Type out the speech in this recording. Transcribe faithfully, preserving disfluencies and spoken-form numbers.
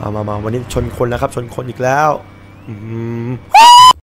มามามาวันนี้ชนคนแล้วครับชนคนอีกแล้วอืม